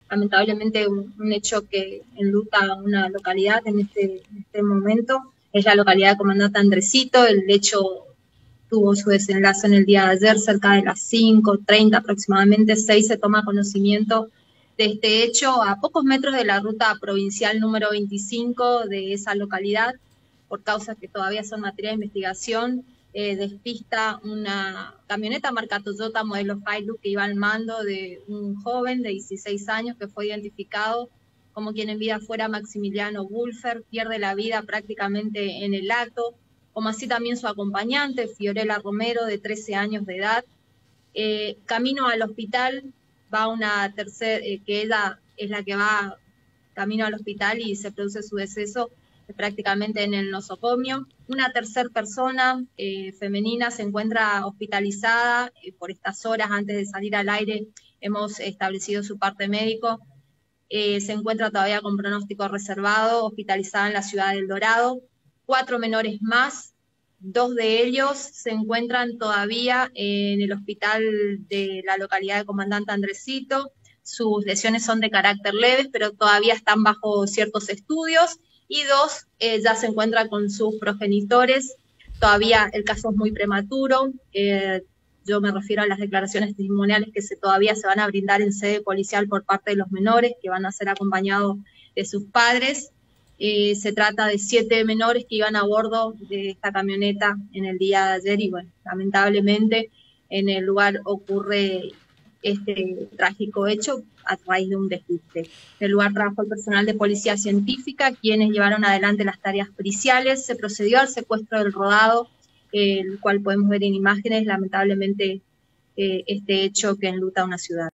lamentablemente un hecho que enluta a una localidad en este momento. Es la localidad de Comandante Andresito. El hecho tuvo su desenlace en el día de ayer, cerca de las 5:30 aproximadamente, 6 se toma conocimiento de este hecho a pocos metros de la ruta provincial número 25 de esa localidad, por causas que todavía son materia de investigación. Despista una camioneta marca Toyota modelo Hilux que iba al mando de un joven de 16 años que fue identificado como quien en vida fuera Maximiliano Wulfer, pierde la vida prácticamente en el acto, como así también su acompañante, Fiorella Romero, de 13 años de edad. Camino al hospital va una tercera, que ella es la que va camino al hospital y se produce su deceso prácticamente en el nosocomio. Una tercera persona femenina se encuentra hospitalizada por estas horas antes de salir al aire. Hemos establecido su parte médico. Se encuentra todavía con pronóstico reservado, hospitalizada en la ciudad del Dorado. 4 menores más, 2 de ellos se encuentran todavía en el hospital de la localidad de Comandante Andresito. Sus lesiones son de carácter leves, pero todavía están bajo ciertos estudios, y 2 ya se encuentran con sus progenitores. Todavía el caso es muy prematuro. Yo me refiero a las declaraciones testimoniales que todavía se van a brindar en sede policial por parte de los menores, que van a ser acompañados de sus padres. Se trata de 7 menores que iban a bordo de esta camioneta en el día de ayer y bueno, lamentablemente en el lugar ocurre este trágico hecho a raíz de un despiste. En el lugar trabajó el personal de policía científica, quienes llevaron adelante las tareas periciales. Se procedió al secuestro del rodado, el cual podemos ver en imágenes, lamentablemente este hecho que enluta a una ciudad.